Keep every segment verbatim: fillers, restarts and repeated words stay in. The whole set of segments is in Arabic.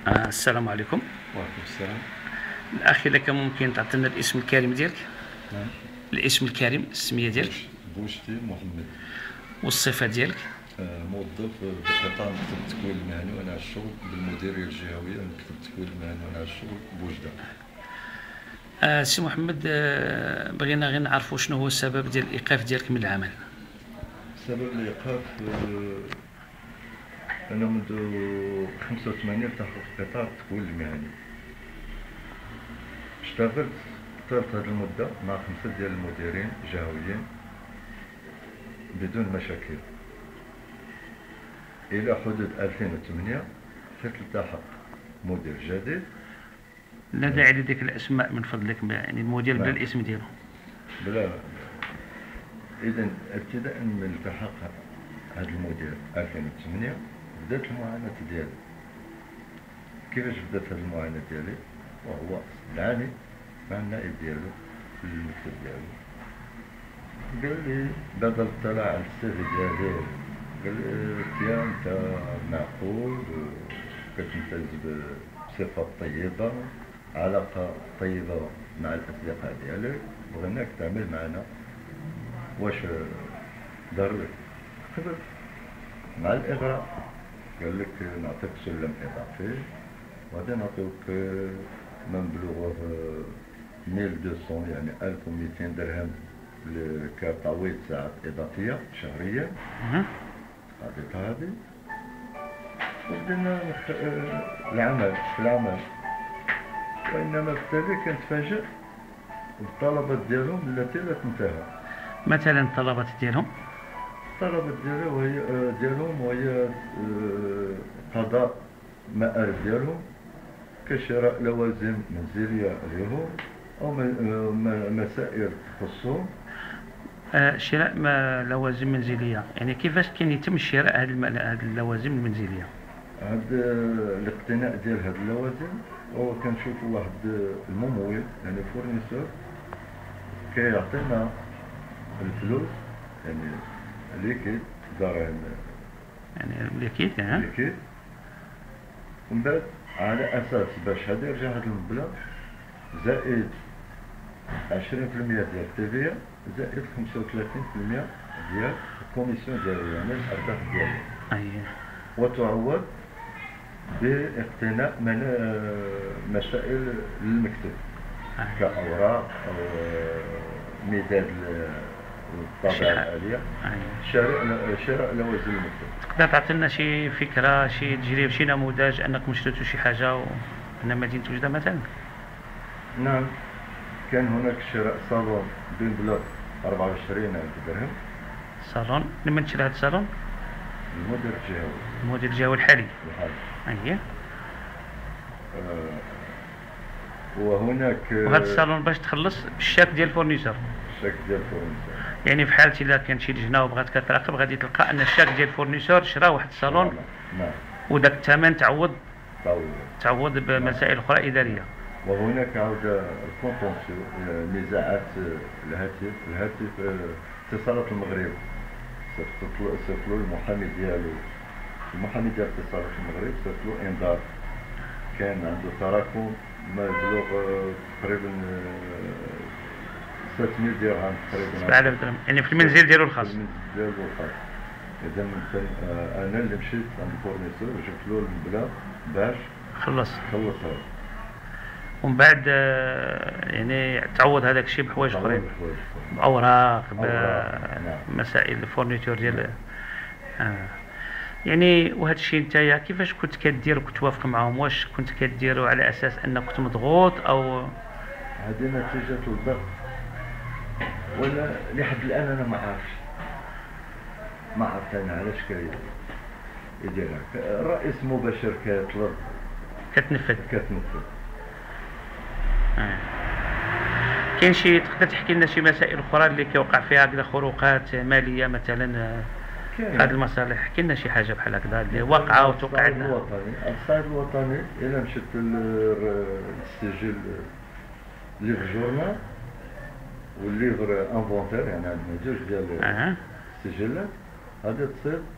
آه السلام عليكم. وعليكم السلام. الأخي لك ممكن تعطينا الاسم الكريم ديالك؟ نعم. الاسم الكريم، السمية ديالك بوشتي محمد. والصفة ديالك؟ آه، موظف بقطاع مكتب التكوين المهني وانا على الشغل بالمديريه الجهويه لمكتب التكوين المهني وانا على الشغل بوجده. آه سي محمد، آه بغينا غير نعرفوا شنو هو السبب ديال الايقاف ديالك من العمل. سبب الايقاف آه، انا منذ خمسة وثمانين التحقت في قطاع التكوين المهني. اشتغلت طالت هذه المده مع خمسه ديال المديرين جهويين بدون مشاكل الى حدود ألفين وثمانية حيث التحق مدير جديد. لا داعي لديك الاسماء من فضلك، يعني المدير بلا نعم. الاسم ديالو. بلا. اذا ابتداء من التحق هذا المدير ألفين وثمانية بدات المعاناه ديالي. كيفاش بدات هذه المعاناه ديالي؟ وهو دعاني مع النائب ديالو في المكتب ديالو، قال لي بعد الاطلاع على السيفي ديالي، قال لي تيا انت معقول كتمتاز بصفات طيبه، علاقه طيبه مع الاصدقاء ديالك، بغيناك تعمل معنا. واش دار قبل مع الاغراء؟ قال لك نعطيك سلم اضافي وغادي نعطيوك مبلغ مية ومئتين يعني ألف ومئتين درهم كتعويض ساعات اضافيه شهريا. عطيت هذه وبدينا العمل في العمل، وانما بالتالي كنتفاجئ بالطلبات ديالهم التي لا تنتهى. مثلا الطلبات ديالهم؟ الطلبات ديالهم وهي ديالهم وهي قضاء مآرب ديالهم كشراء لوازم منزليه لهم او مسائل تخصهم. آه شراء لوازم منزليه، يعني كيفاش كان يتم شراء هذه اللوازم المنزليه؟ هاد الاقتناء ديال هاد اللوازم هو كنشوفوا واحد الممول يعني فورنيسور كيعطينا الفلوس يعني ليكيد دراهم يعني ليكيد ها ليكيد، ومن بعد على اساس باش هذا يرجع هذا المبلغ زائد عشرين بالمئة ديال التيفيا زائد خمسة وثلاثين بالمئة ديال الكوميسيون ديالو يعني الارباح ديالو. اييه. وتعوض باقتناء من مسائل للمكتب كأوراق أو مداد للطابعة الآلية، شراء شراء لوازم المكتب. تقدر تعطينا شي فكرة، شي تجربة، شي نموذج أنكم شريتوا شي حاجة وهنا مدينة وجدة مثلا؟ نعم، كان هناك شراء صالون بين بلوك أربعة وعشرين ألف درهم. صالون؟ لمن تشري هذا الصالون؟ المدير الجهوي. المدير الجهوي الحالي. الحالي. أييه. آه وهناك وهذا الصالون باش تخلص بالشاك ديال الفورنيسور. الشاك ديال الفورنيسور. يعني في حالة إلا كان شي لجنة وبغات كتراقب غادي تلقى أن الشاك ديال الفورنيسور شرا واحد الصالون. نعم. نعم. وداك الثمن تعوض تعوض تعوض بمسائل أخرى إدارية. وهناك عودة الكونتونسيو نزاعات الهاتف الهاتف اتصالات المغرب صيفطوا المحامي ديالو، المحامي ديال اتصالات المغرب صيفطوا انذار كان عنده تراكم ما يبلغ تقريبا ستمائة درهم تقريبا سبعة آلاف درهم يعني في المنزل ديالو الخاص. في المنزل ديالو الخاص. اذا انا اللي مشيت عند الفورنيسور وجبت له المبلغ باش خلص خلص هذا، ومن بعد يعني تعوض هذاك الشيء بحوايج اخرين، باوراق، بمسائل الفورنيتور ديال آه. يعني وهذا الشيء نتايا كيفاش كنت كدير وكتوافق معهم؟ واش كنت كديروا على اساس انك كنت مضغوط او هذه نتيجه الضغط؟ ولا لحد الان انا ما عارفش ما عرفت انا علاش كيديرها. الرئيس مباشر كيطلب كتنفذ كتنفذ. آه. كاين شي تقدر تحكي لنا شي مسائل اخرى اللي كيوقع فيها هكذا خروقات ماليه مثلا في هذه المصالح؟ حكي لنا شي حاجه بحال هكذا اللي واقعه وتوقع لنا. الوطني الصعيد الوطني الا مشيت للسجل ليفر جورنال والليفر انفونتير يعني عندنا جوج ديال أه. السجلات، غادي تصيب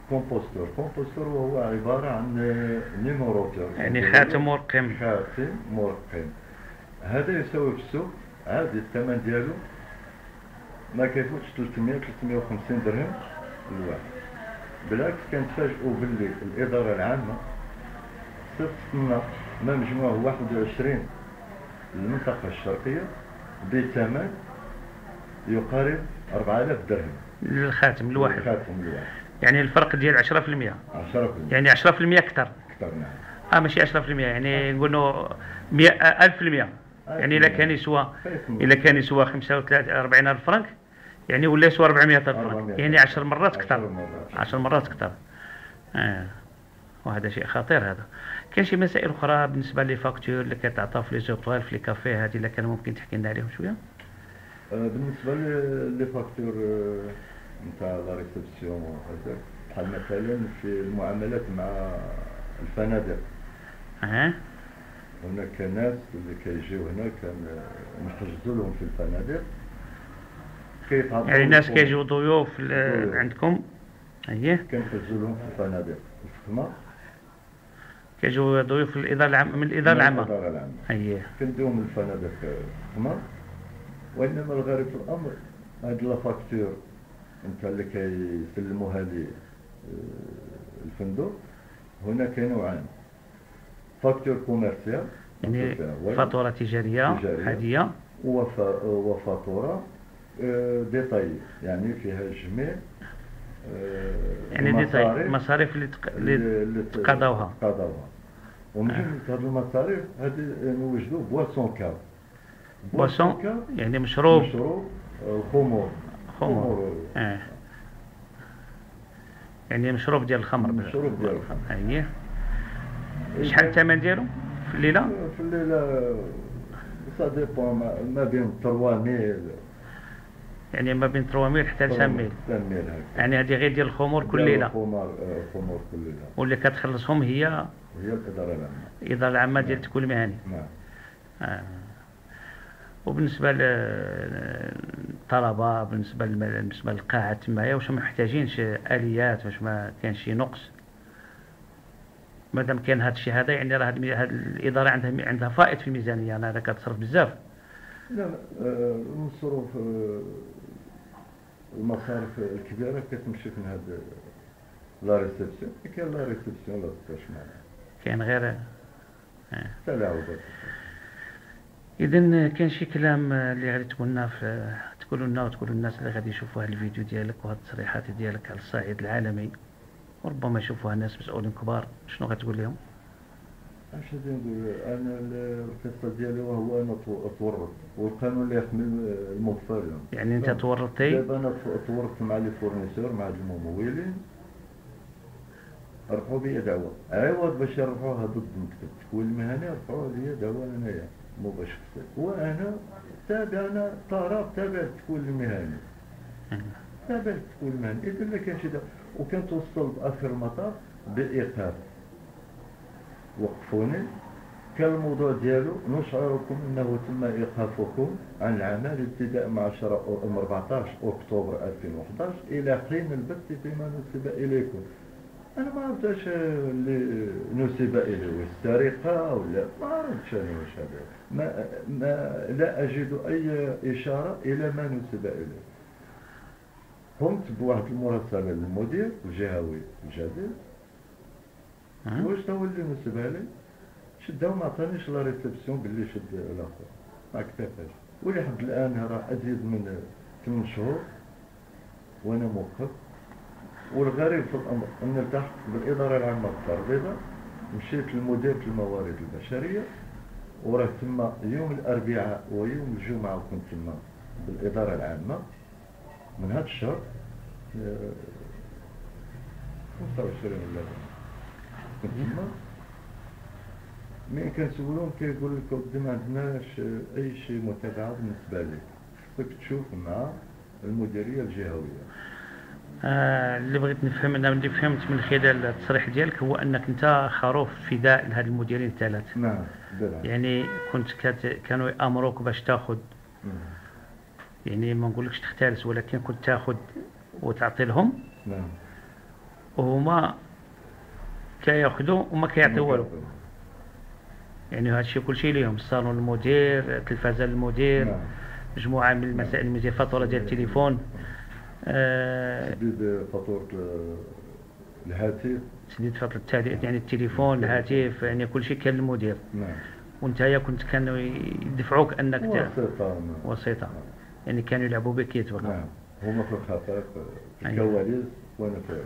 كومبوستور. كومبوستور وهو عبارة عن نيموروتور، يعني خاتم مرقم. خاتم مرقم. هذا يساوي في السوق عادي الثمن ديالو ما كيفوتش ثلاثمية ثلاثمية وخمسين درهم الواحد. بالعكس كنتفاجئوا باللي الإدارة العامة صيفطنا ما مجموعه واحد وعشرين للمنطقة الشرقية بثمن يقارب أربعة آلاف درهم للخاتم الواحد. الخاتم الواحد يعني الفرق ديال عشرة في المية. عشرة في المية يعني عشرة في المية أكثر. أكثر نعم. اه ماشي عشرة في المية، يعني نقولوا مية ألف في المية. يعني إلا كان يسوى إلا كان يسوى خمسة وثلاثين أربعين ألف فرنك، يعني ولا يسوى أربعمية ألف فرنك، يعني عشر مرات أكثر. عشر مرات أكثر. آه. وهذا شيء خطير هذا. كاين شي مسائل أخرى بالنسبة لي فاكتور اللي كتعطى في لي زوطوال في لي كافي هذه اللي كان ممكن تحكي لنا عليهم شوية؟ آه بالنسبة لي فاكتور نتاع لا ريسبسيون وهذا بحال مثلا في المعاملات مع الفنادق. اه هناك ناس اللي كيجيو هنا كان نحجزوا لهم في الفنادق كيتعطوا، يعني ناس كيجيو ضيوف عندكم. اييه كنحجزوا لهم في الفنادق الفخمة، كيجيو ضيوف الإدارة العامة من الإدارة العامة. الإدارة العامة اييه كنديوهم الفنادق الفخمة. وإنما الغريب في الأمر هاد لا فاكتور انت اللي كيسلموها لي الفندق هنا كاين نوعان، فاكتور كوميرسيال يعني فاتورة تجارية عادية وفاتورة ديتاي يعني فيها جميع يعني ديتاي المصاريف اللي تق... اللي تقاضاوها تقاضاوها. ومن جملة هاد المصاريف هادي نوجدوا بواسون كاب. بواسون يعني مشروب مشروب خمور خمور اه يعني مشروب ديال الخمر. مشروب ديال الخمر. اييه. شحال الثمن ديالو في الليله؟ في الليله سا ديبون ما بين ثلاثمية ميل، يعني ما بين ثلاثمية حتى ل خمسمية. يعني هذه غير ديال الخمور كل ليله. الخمور الخمور كل ليله. واللي كتخلصهم هي هي الاداره العامه. الاداره العامه ديال التكوين المهني. نعم. آه. وبالنسبه للطلبه بالنسبه بالنسبه للقاعه تمايا واش محتاجين شي اليات، واش ما كاين شي نقص؟ مادام كاين هذا الشيء هذا يعني راه هذه الاداره عندها عندها فائض في الميزانيه، انا هذا كتصرف بزاف. لا المصروف المصاريف الكبيره كتمشي من هذا لا ريسبسيون. كاين لا ريسبسيون لا تبقاش معنا، كاين غير تلاعبات. اذا كاين شي كلام اللي غادي تقولنا في تقولوا لنا وتقولوا للناس اللي غادي يشوفوا هذا الفيديو ديالك وهذه التصريحات ديالك على الصعيد العالمي وربما يشوفوها ناس مسؤولين كبار، شنو غتقول لهم؟ اش غادي نقول انا القصه ديالي وهو انا تورط والقانون اللي يحمل المغفر. يعني انت تورطتي؟ دابا انا تورطت مع لي فورنيسور مع الممولين، رفعوا بيا دعوه عوض باش يرفعوها ضد مكتب التكوين المهني، رفعوا لي دعوه انايا مباشر، وانا تابع انا طرف تابع التكوين المهني تابع التكوين المهني. اذا ما كانش دا وكنت وصلت باخر المطاف بايقاف، وقفوني. كان الموضوع ديالو نشعركم انه تم ايقافكم عن العمل ابتداء مع أربعطاش اكتوبر ألفين وحداش الى حين البث فيما نسب اليكم. انا ما عرفتش اللي نسب اليه السرقه ولا ما عرفتش انا واش هذا، ما, ما لا اجد اي اشاره الى ما نسب اليه. قمت بواحد المراسله للمدير الجهوي الجديد، واش هو اللي نسبها لي شداو ما عطانيش لا ريسبسيون باللي شد الاخر ما كتفاش. ولحد الان راه ازيد من ثمان شهور وانا موقف. والغريب في الامر ان التحقت بالاداره العامه بالدار البيضاء، مشيت لمديريه الموارد البشريه وراه تما يوم الاربعاء ويوم الجمعه وكنت تما بالاداره العامه من هذا الشهر خمسة وعشرين ولا كنت تما. مين كنسولهم كيقول لك ودي ما عندناش اي شيء متابعه بالنسبه لك، خصك تشوف مع المديريه الجهويه. آه اللي بغيت نفهم انا اللي فهمت من خلال التصريح ديالك هو انك انت خروف فداء لهاد المديرين الثلاث. نعم بالعكس. يعني كنت كت... كانوا يامروك باش تاخذ، يعني ما نقولكش تختلس ولكن كنت تاخذ وتعطي لهم. نعم. وهما كياخذوا وما كيعطيو والو. كيعطيو. يعني هذا الشيء كلشي ليهم، الصالون المدير، التلفازه المدير، نعم. مجموعه من المسائل المدير، فاتوره ديال التليفون، آه تسديد فاتورة الهاتف. تسديد فاتوره التهدئه يعني التليفون، الهاتف، يعني كلشي كان المدير. نعم. وانتيا كنت كانوا يدفعوك انك وسيطة. وسيطه. يعني كانوا يلعبوا بك يتبقى. نعم. هما في الخطر في أيوة. الكواليس وانا في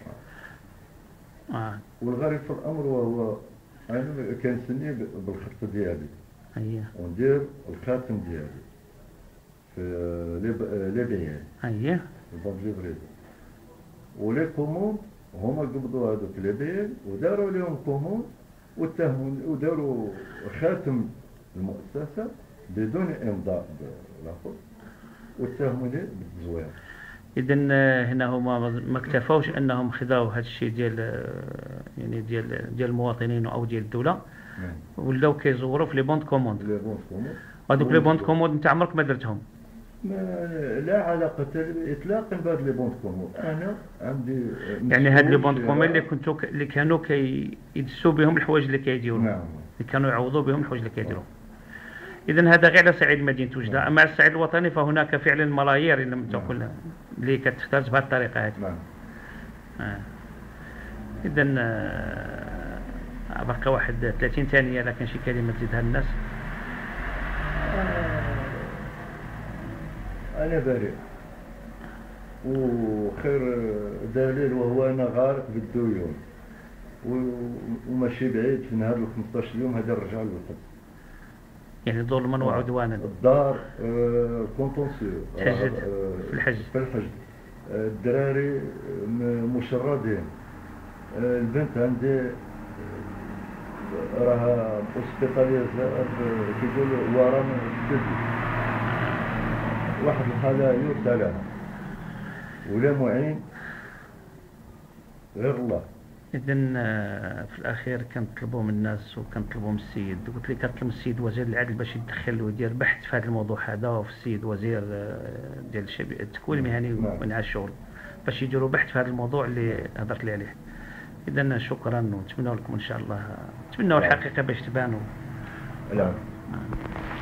اه والغريب في الامر وهو انا كنسني بالخطه ديالي. اييه. وندير الخاتم ديالي في لي بيان. اييه. البنك ليفريزون. ولي كوموند هما قبضوا هذوك لي بيان وداروا لهم كوموند واتهموا وداروا خاتم المؤسسه بدون امضاء الاخر واتهموني بالتزوير. اذا هنا هما ما اكتفوش انهم خذاو هذا الشيء ديال يعني ديال ديال المواطنين او ديال الدوله، ولاو كيزوروا في لي بوند كوموند. لي بوند كوموند هذوك لي بوند كوموند انت عمرك ما درتهم؟ ما لا علاقه اطلاقا بهاد لي بوند كوموند. انا عندي يعني هاد لي بوند كوموند اللي كنتو اللي كانوا كيدسوا بهم الحوايج اللي كيديروا. نعم. اللي كانوا يعوضوا بهم الحوايج اللي كيديروا. اذا هذا غير على صعيد مدينه وجده. اما على الصعيد الوطني فهناك فعلا ملايير لم تكن اللي كتختارت بهذه الطريقه هذه. نعم. آه. اذا آه بقى واحد ثلاثين ثانيه، لكن شي كلمه تزيدها للناس. آه. انا بريء وخير دليل وهو انا غارق بالديون وماشي بعيد في نهار ال خمسطاش يوم هذا نرجع للوطن. يعني ظلما وعدوانا. الدار آه كونتونسيو تحجد آه في الحج. في الحج. آه الدراري مشردين. آه البنت عندي راها اوسبيطاليزا كيقولوا ورم الثدي. واحد الحالة يرثى لها ولا معين غير الله. اذا في الاخير كنطلبوا من الناس وكنطلبوا من السيد، قلت لي كنطلب من السيد وزير العدل باش يدخل ويدير بحث في هذا الموضوع هذا، وفي السيد وزير ديال الشباب التكوين المهني ومنع الشغل باش يديروا بحث في هذا الموضوع اللي هضرت لي عليه. اذا شكرا ونتمنى لكم ان شاء الله، نتمنوا الحقيقه باش تبانوا. نعم.